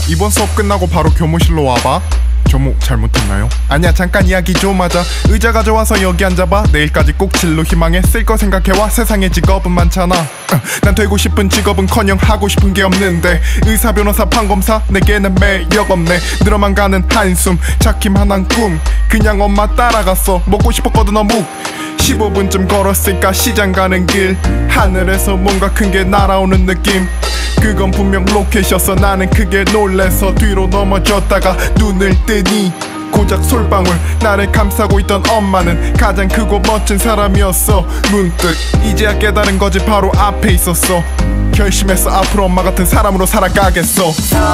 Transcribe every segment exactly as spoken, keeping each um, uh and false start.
이번 수업 끝나고 바로 교무실로 와봐. 교무 잘못했나요? 아니야, 잠깐 이야기 좀 하자. 의자 가져와서 여기 앉아봐. 내일까지 꼭 진로 희망해. 쓸 거 생각해와. 세상에 직업은 많잖아. 어, 난 되고 싶은 직업은커녕 하고 싶은 게 없는데, 의사, 변호사, 판검사 내게는 매력 없네. 늘어만 가는 한숨, 자키만한 꿈. 그냥 엄마 따라갔어. 먹고 싶었거든 어묵. 십오 분쯤 걸었을까 시장 가는 길. 하늘에서 뭔가 큰 게 날아오는 느낌. 그건 분명 로켓이었어. 나는 크게 놀래서 뒤로 넘어졌다가 눈을 뜨니 고작 솔방울. 나를 감싸고 있던 엄마는 가장 크고 멋진 사람이었어. 문득 이제야 깨달은 거지. 바로 앞에 있었어. 결심했어. 앞으로 엄마 같은 사람으로 살아가겠어.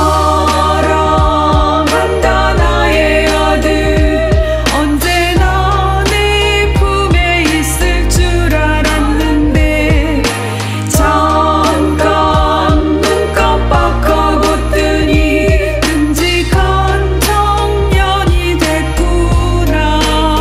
사랑한다 나의 아들. 언제나 내 품에 있을 줄 알았는데 잠깐 눈 깜빡하고 뜨니 듬직한 청년이 됐구나.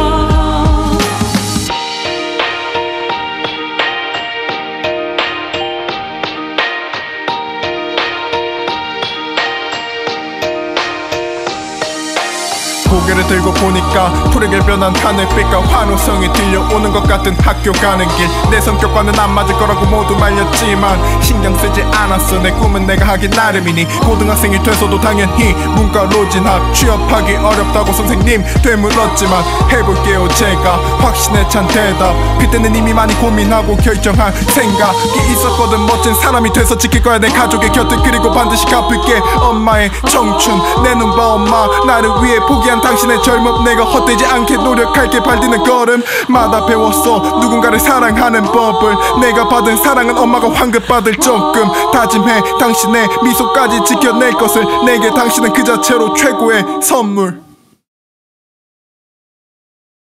고개를 들고 보니까 푸르게 변한 하늘빛과 환호성이 들려오는 것 같은 학교 가는 길. 내 성격과는 안 맞을 거라고 모두 말렸지만 신경 쓰지 않았어. 내 꿈은 내가 하기 나름이니. 고등학생이 돼서도 당연히 문과로 진학. 취업하기 어렵다고 선생님 되물었지만 해볼게요 제가. 확신에 찬 대답. 그때는 이미 많이 고민하고 결정한 생각이 있었거든. 멋진 사람이 돼서 지킬 거야 내 가족의 곁을. 그리고 반드시 갚을게 엄마의 청춘. 내 눈 봐 엄마, 나를 위해 포기한 당신의 젊음. 내가 헛되지 않게 노력할게. 발디는 걸음마다 배웠어 누군가를 사랑하는 법을. 내가 받은 사랑은 엄마가 환급받을 조금. 다짐해 당신의 미소까지 지켜낼 것을. 내게 당신은 그 자체로 최고의 선물.